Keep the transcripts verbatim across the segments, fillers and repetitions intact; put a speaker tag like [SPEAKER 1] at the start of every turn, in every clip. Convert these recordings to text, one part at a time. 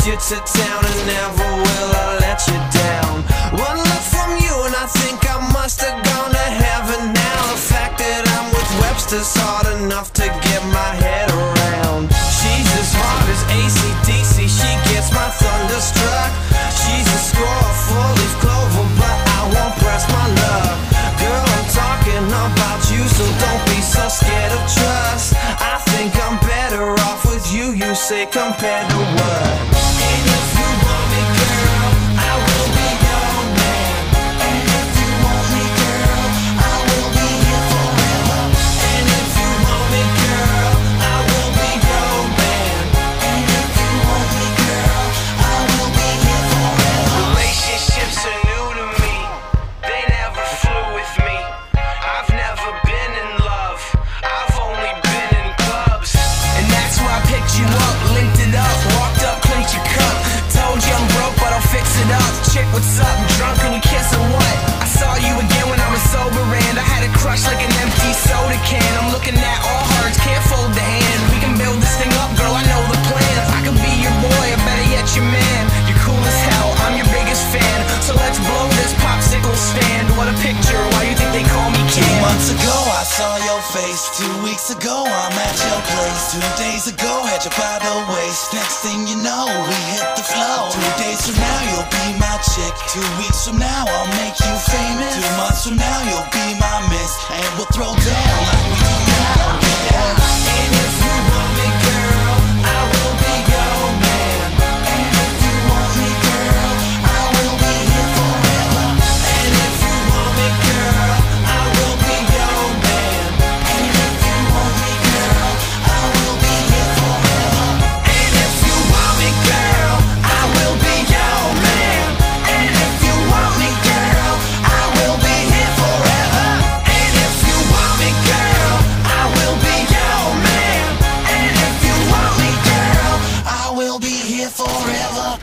[SPEAKER 1] you to town, and never will I let you down. One look from you and I think I must have gone to heaven now. The fact that I'm with Webster's hard enough to get my head around. She's as hard as A C D C, she gets my thunderstruck. She's a score, four-leaf clover, but I won't press my luck. Girl, I'm talking about you, so don't be so scared of trust. I think I'm better off with you, you say compared to what? And if you want me, girl, I will be your man. And if you want me, girl, I will be here forever. And if you want me, girl, I will be your man. And if you want me, girl, I will be here forever. Relationships are new to me, they never flew with me. I've never been in love, I've only been in clubs. And that's why I picked you up, linked it up, walked up, clinked your cup. Told you I'm broke, but I'll fix it up. Chick, what's up? Drunk and we kiss or what? I saw you again when I was sober and I had a crush like an empty soda can. I'm looking at all hearts, can't fold the hand. We can build this thing up, girl, I know the plans. I can be your boy, or better yet your man. You're cool as hell, I'm your biggest fan. So let's blow this popsicle stand. What a picture, why you think they call me Ken?
[SPEAKER 2] Two months ago I saw your face. Two weeks ago I'm at your place. Two days ago had you by the waist. Next thing you know we hit the flow. Two days from now you'll be my chick. Two weeks from now I'll make you famous. Two months from now you'll be my miss. And we'll throw down like we do now. Yeah.
[SPEAKER 1] And if you want me, girl, I will be your man. And if you want me, girl, I will be here forever. And if you want me, girl, I will be your man. And if you want me, girl, I will be here forever. And if you want me, girl, I will be your man. And if you want me, girl, I will be here forever. And if you want me, girl, I will be your man. And if you want me, girl,
[SPEAKER 2] I will be here forever.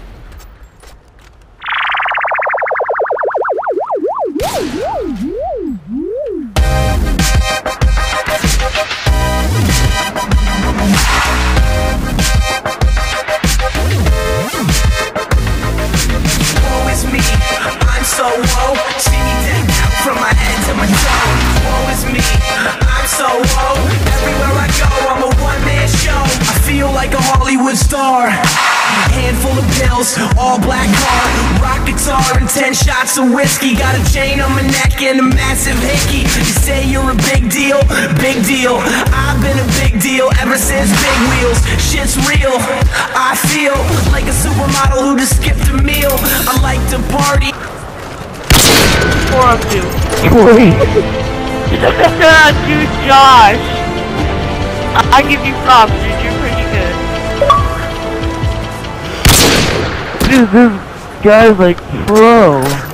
[SPEAKER 1] woe is me, I'm so woe. See me decked out from my head to my toe. Woe is me, I'm so woe. Everywhere I go, I'm a one-man show. I feel like a Hollywood star. Handful of pills, all black car, rock guitar and ten shots of whiskey. Got a chain on my neck and a massive hickey. You say you're a big deal, big deal. I've been a big deal ever since Big Wheels. Shit's real, I feel like a supermodel who just skipped a meal. I like to party.
[SPEAKER 3] Four of two. Three. Dude, Josh. I, I give you props, dude. You're pretty good. Dude, this guy's like pro.